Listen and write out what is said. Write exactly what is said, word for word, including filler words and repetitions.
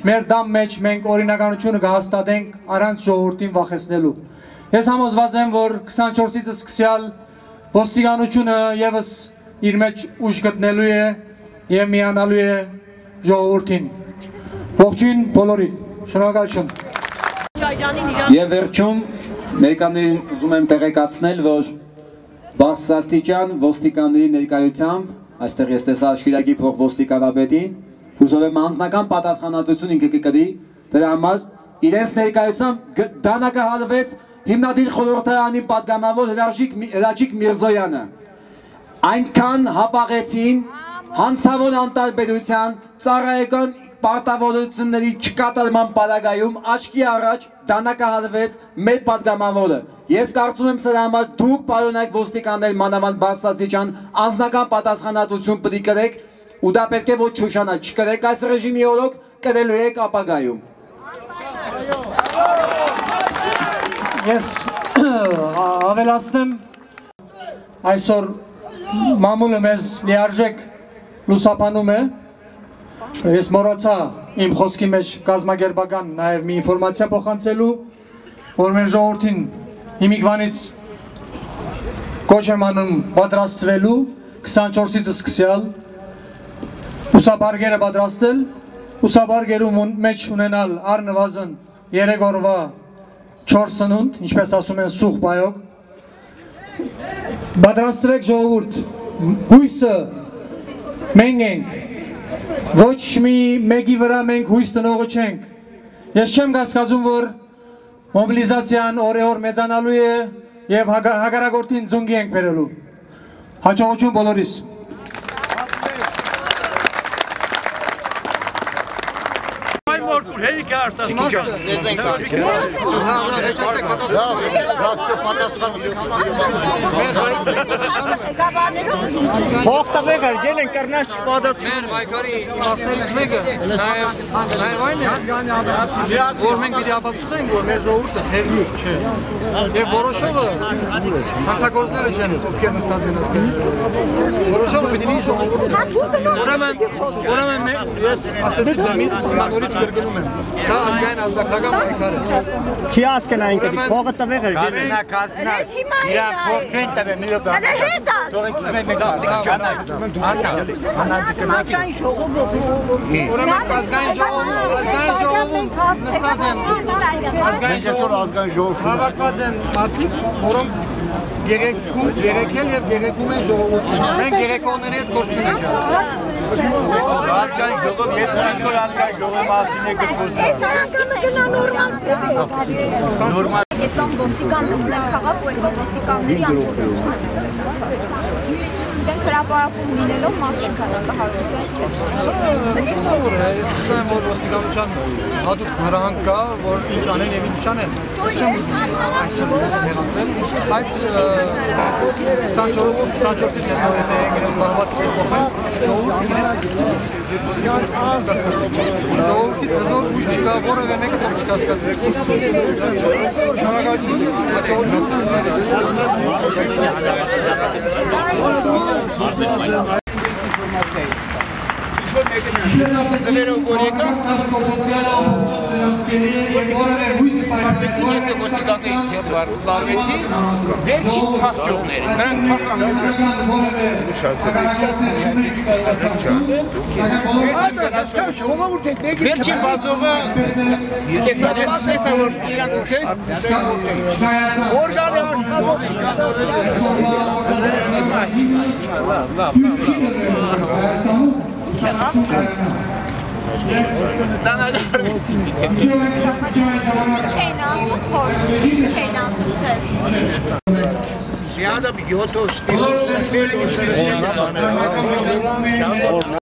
մեր դամ մեջ մենք օրինականությունը կհաստատենք առանց ժողովրդին վախեցնելու։ Ես համոզված եմ, որ քսանչորսից սկսյալ ոստիկանությունը եւս իր մեջ ուժ գտնելու է եւ միանալու է ժողովրդին։ Ողջույն բոլորին, շնորհակալություն։ Եվ վերջում ներկաներին ուզում եմ տեղեկացնել, որ բարձրաստիճան ոստիկանների ներկայությամբ այստեղ ես տեսա Աշկերակի փոխոստիկանապետին, հուսով եմ անձնական պատասխանատվություն ինքը կկրի, դրա համար իրենց ներկայությամբ դանակահարվեց հիմնադիր խորհրդարանի պատգամավոր Հրաչիկ Միրզոյանը։ Այնքան հապաղեցին հանցավոր անտարբերության, ծառայական պարտավորությունների չկատարման պարագայում աչքի առաջ դանակահարվեց մեր պատգամավորը։ Ես կարծում եմ սրա համար դուք պարոնայք ոստիկաններ մանավանդ բարձրաստիճան անձնական պատասխանատվություն պետք է կրեք ու դա պետք է ոչ շուշանա չկրեք այս ռեժիմի օրոք, կրելու եք ապագայում։ Ես ավելացնեմ, այսօր մամուլը մեզ լիարժեք լուսաբանում է, ես մոռացա իմ խոսքի մեջ կազմակերպական նաև մի ինֆորմացիա փոխանցելու, որ մեր ժողովրդին հիմիկվանից կոչ եմ անում պատրաստվելու քսանչորսից սկսյալ ուսաբարգերը պատրաստել, ուսաբարգերում մեջ ունենալ առնվազն երեք օրվա չորս սնունդ, ինչպես ասում են սուղ պայոկ, պատրաստվեք ժողովուրդ, հույսը մենք ենք, ոչ մի մեկի վրա մենք հույս տնողը չենք, ես չեմ կասկածում, որ մոբիլիզացիան օրեօր մեծանալու է և հակառակորդին ձունգի ենք բերելու, հաջողություն բոլորիս։ Հերիք է արտասկուջան։ Հողտավեղը գել են կրնաշ չպադացին։ Մեր բայկարի իմաստներից մեկը նաև այն է, որ մենք պիտի ապացուցենք, որ մեր ժողովուրդը խելյուր չէ։ Եվ որոշողը հանցագործները չեն, ովքեր նստած են ասկերին։ Որոշողը պիտի լինի ժողովուրդը։ Ուրեմն ես ասեցի բեմից, նորից կրկնում եմ։ Սա ազգային ազգական պայքար է։ Չի ասկենային կդի, փողը տվեղ էր գել են։ Իրան փողքեն տվե մի լոպ։ Հələ հետ ա։ Թողենք մենք մենք ազգային ժողով է։ Ուրեմն ազգային ժողովում, ազգային ժողովում նստած են ազգային ժողովում հավաքված են մարդիկ, որոնք գերեքում, գերեկել և գերեքում են ժողովուրդին։ Մենք գերեկողների հետ գործ չունենք։ ազգային ժողով, եթե այսօր ազգային ժողովի մասին եք խոսում։ Այս անգամը գնա նորմալ ձև է։ Եթե ոստիկան նստեն քաղաք, ու այսօր ոստիկանների անդորում դենք հրապարակում լինելով մարդ չկարատահարություն չես։ Սա ես վստահ եմ, որ ոստիկանության հատուկ հրահանգ կա, որ ինչ անեն և ինչ չանեն։ Ես չեմ ուզում այսօր ես մեղադրել, բայց քսանչորսից հետո եթե իրենց բարվածքը չփոխեն, ժողովուրդը իրենց կասկածի։ Ժողովուրդից հզոր ուժ չկա, որևէ մեկը թող չկասկածի։ Շնորհակալություն, հաջողություն։ Ինչպես ասեցիք, որ եկան Տաշկոպոցյանը նրանցքերի և որևէ հույս պայքարեցին, ես է ոստիկաններից հետ վարվեցի, վերջին թաղջողները, նրանք թաղանք վերջին բազովը տեսա, որ իրանցից է, որ գալի աշխատով Դանադարվեցի մի թեթ Չեն ասում փոշ, չեն ասում ձեզ Մի հադա մի գյոտով բոլոր ձեզ վերլուշ